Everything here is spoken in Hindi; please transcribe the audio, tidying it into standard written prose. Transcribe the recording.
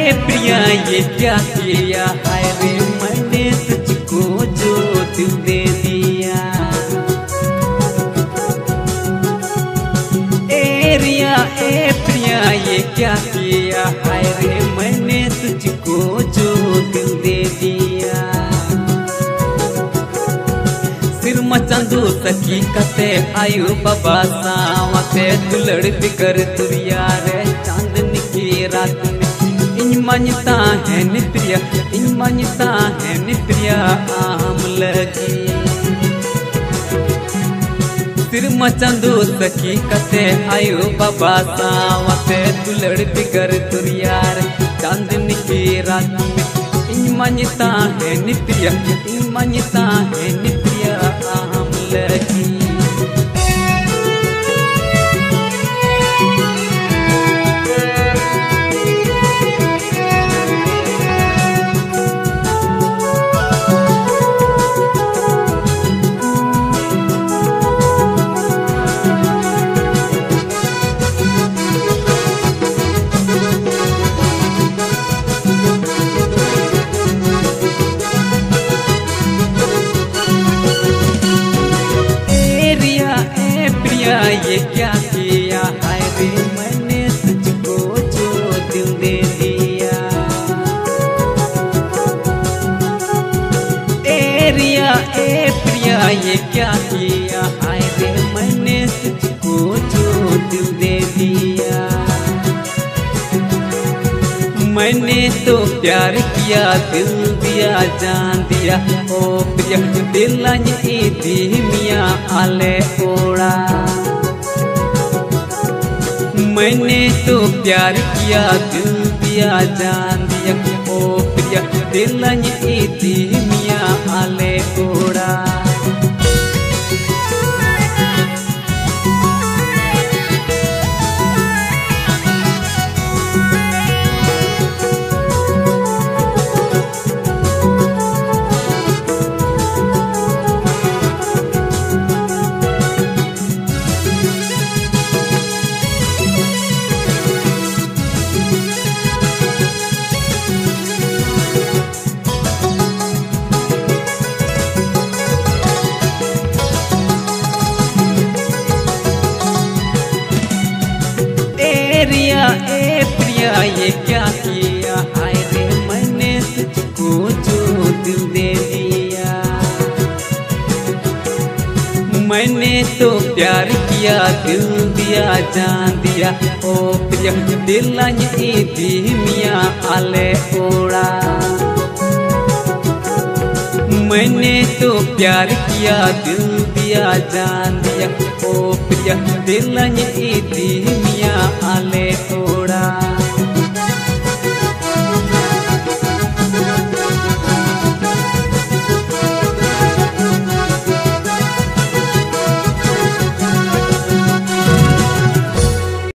प्रिया ये क्या किया, हाय रे मैंने तुझको जो दिल दे दिया। ए रिया ए प्रिया ये क्या किया, हाय रे मैंने तुझको जो दिल दे दिया। सिर मचंदू सखी कते आयु बाबा सावते दुलड़ बिकर तुरिया रे चांदनी की रात में इन मान्यता है नित्रिया, इन मान्यता है नित्रिया आम लगी। सिर मचंदू सखी कते आयु बाबा सावते दुलड़ बिकर तुरिया रे चांदनी की रात में इन मान्यता है नित्रिया, इन मान्यता है नित्रिया आम लगी। ये क्या किया, हाय रे मैंने तुझको जो दिल दे दिया। ए रिया ए प्रिया ये क्या किया, हाय रे मैंने तुझको जो दिल दे दिया। मैंने तो प्यार किया दिल दिया जान दिया, ओ प्रिया दिल दी मिया आले ओड़ा। मैंने तो प्यार किया दिल दिया जान दिया, ओ प्रिया दिल दी मिया आले ओड़ा। रिया ए प्रिया ये क्या किया, हाय रे मैंने तुझको जो दिल दे दिया। मैंने तो प्यार किया दिल दिया जान दिया, ओ प्रिया दिल दी मिया आले ओड़ा। मैंने तो प्यार किया दिल दिया जान दिया, ओ प्रिया दिल दी मिया आले ओड़ा।